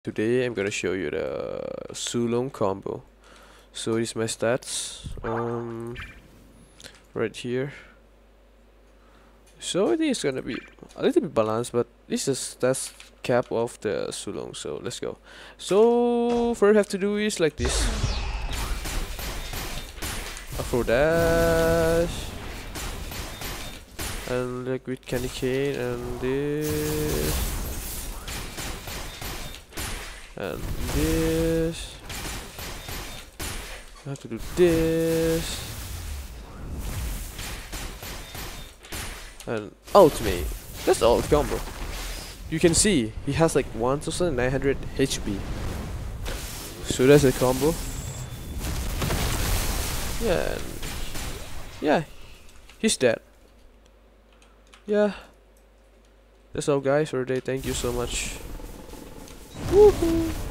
Today I'm gonna show you the Sulong combo. So this is my stats right here. So it is gonna be a little bit balanced, but this is stats cap of the Sulong. So let's go. So first have to do is like this. Afro dash and like with candy cane and this and this. I have to do this and ultimate. That's all combo. You can see he has like 1900 HP. So that's a combo. Yeah, and yeah, he's dead. Yeah, that's all guys for today. Thank you so much. Woohoo!